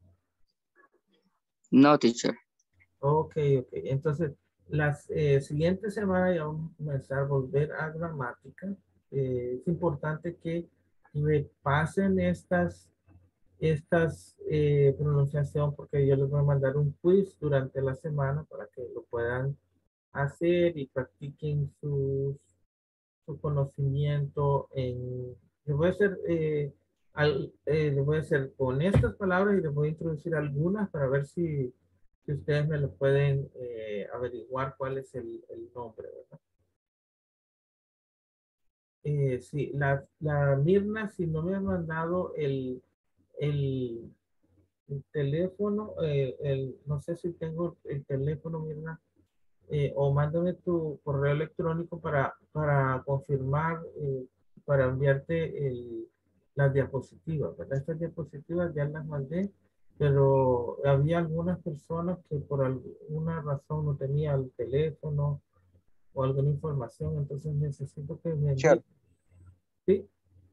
No, teacher. Ok, ok. Entonces, las siguientes semanas ya vamos a comenzar a volver a gramática. Es importante que repasen estas pronunciación porque yo les voy a mandar un quiz durante la semana para que lo puedan hacer y practiquen su conocimiento les voy a hacer, les voy a hacer con estas palabras y les voy a introducir algunas para ver si ustedes me lo pueden averiguar cuál es el nombre, ¿verdad? Sí, la Mirna, si no me han mandado el teléfono, no sé si tengo el teléfono, Mirna, o mándame tu correo electrónico para confirmar, para enviarte las diapositivas, ¿verdad? Estas diapositivas ya las mandé, pero había algunas personas que por alguna razón no tenían el teléfono o alguna información, entonces necesito que me Teacher, envíen. ¿Sí?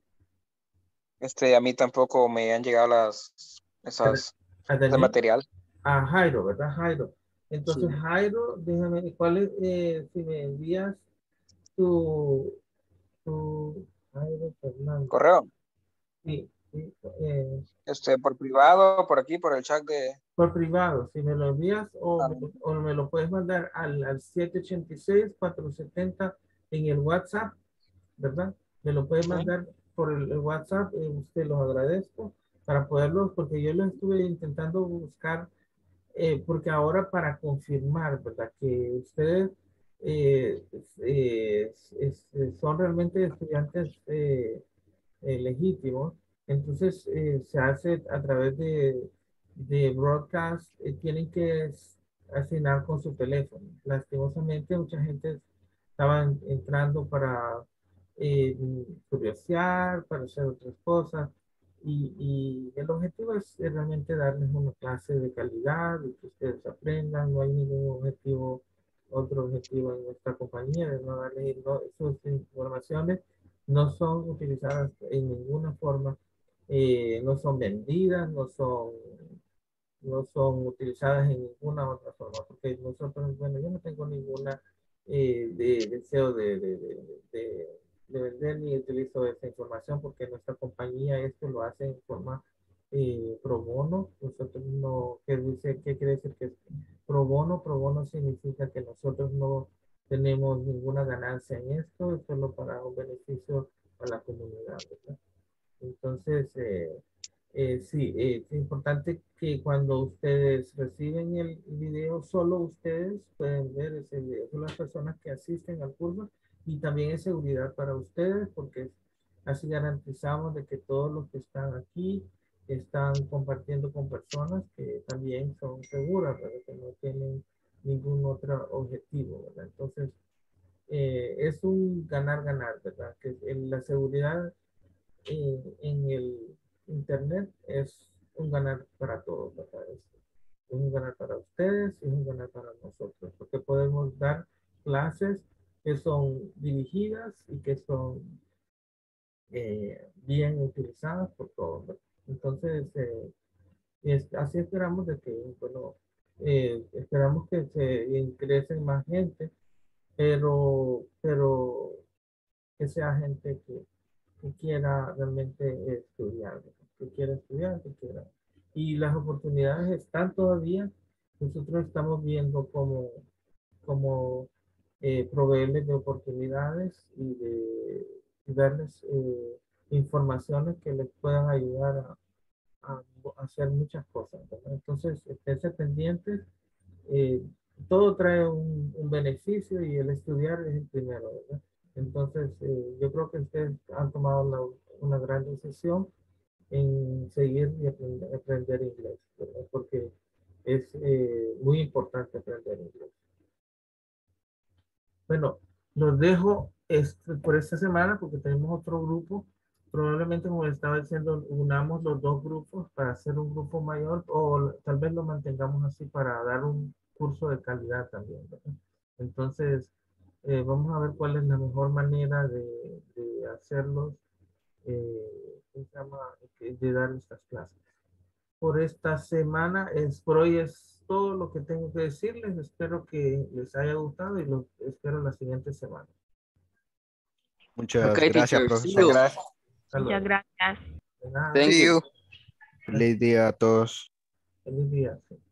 a mí tampoco me han llegado A ese Daniel, material. a Jairo, ¿verdad? Jairo. Sí. Entonces, Jairo, déjame, ¿cuál es, si me envías tu, Jairo Fernández? Correo. Sí, sí, Por privado, por aquí, por el chat de... por privado, si me lo envías Ah, o me lo puedes mandar al 786-470 en el WhatsApp, ¿verdad? Me lo puedes sí. mandar por el WhatsApp, usted los agradezco para poderlos, porque yo lo estuve intentando buscar, porque ahora para confirmar, ¿verdad? Que ustedes son realmente estudiantes legítimos, entonces se hace a través de broadcast, tienen que asignar con su teléfono. Lastimosamente, mucha gente estaban entrando para eh, curiosear, para hacer otras cosas. Y el objetivo es realmente darles una clase de calidad y que ustedes aprendan. No hay ningún otro objetivo en nuestra compañía de no darles sus informaciones no son utilizadas en ninguna forma, no son vendidas, no son utilizadas en ninguna otra forma, porque nosotros, bueno, yo no tengo ninguna deseo de vender ni utilizo esta información porque nuestra compañía esto lo hace en forma pro bono. Nosotros no, ¿qué quiere decir que es pro bono? Pro bono significa que nosotros no tenemos ninguna ganancia en esto, es solo para un beneficio a la comunidad, ¿verdad? Entonces, Sí, es importante que cuando ustedes reciben el video, solo ustedes pueden ver ese video. Son las personas que asisten al curso y también es seguridad para ustedes porque así garantizamos de que todos los que están aquí están compartiendo con personas que también son seguras, ¿verdad? Que no tienen ningún otro objetivo, ¿verdad? Entonces, es un ganar-ganar, ¿verdad? Que la seguridad en el Internet es un ganar para todos, ¿verdad? Es un ganar para ustedes y es un ganar para nosotros, porque podemos dar clases que son dirigidas y que son bien utilizadas por todos, ¿verdad? Entonces, así esperamos de que, bueno, esperamos que se ingresen más gente, pero que sea gente que quiera realmente estudiar, ¿verdad? Que quiera estudiar, que quiera. Y las oportunidades están todavía. Nosotros estamos viendo cómo proveerles de oportunidades y darles informaciones que les puedan ayudar a hacer muchas cosas, ¿verdad? Entonces, esténse pendientes. eh, Todo trae un beneficio y el estudiar es el primero, ¿verdad? Entonces, yo creo que ustedes han tomado una gran decisión en seguir y aprender inglés, ¿verdad? Porque es muy importante aprender inglés. Bueno, los dejo por esta semana porque tenemos otro grupo. Probablemente, como les estaba diciendo, unamos los dos grupos para hacer un grupo mayor o tal vez lo mantengamos así para dar un curso de calidad también, ¿verdad? Entonces, vamos a ver cuál es la mejor manera de hacerlos, ¿cómo se llama? De dar estas clases. Por esta semana por hoy es todo lo que tengo que decirles. Espero que les haya gustado y los espero la siguiente semana. Muchas Okay, gracias, teacher. See profesor. you. Gracias. Hasta Muchas luego. gracias. De nada. Thank See you. you. Feliz día a todos. Feliz día. Sí.